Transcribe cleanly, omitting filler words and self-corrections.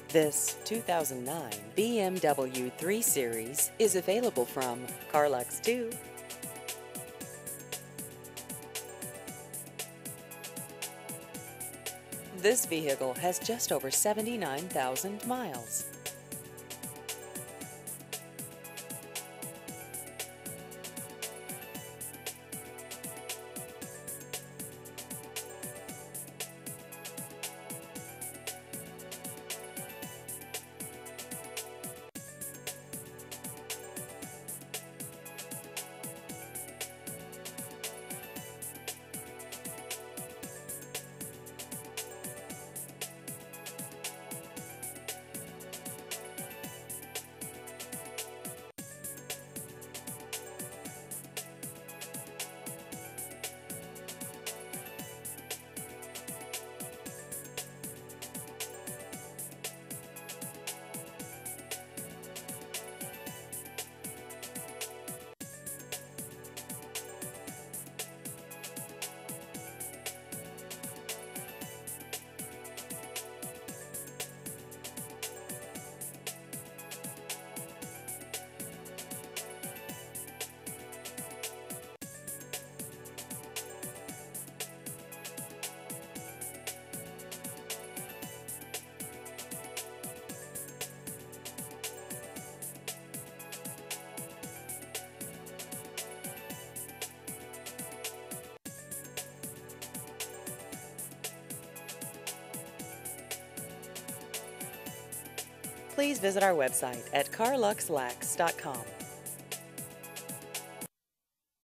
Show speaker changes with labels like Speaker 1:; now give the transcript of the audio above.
Speaker 1: This 2009 BMW 3 Series is available from Carlux 2. This vehicle has just over 79,000 miles. Please visit our website at carluxlax.com.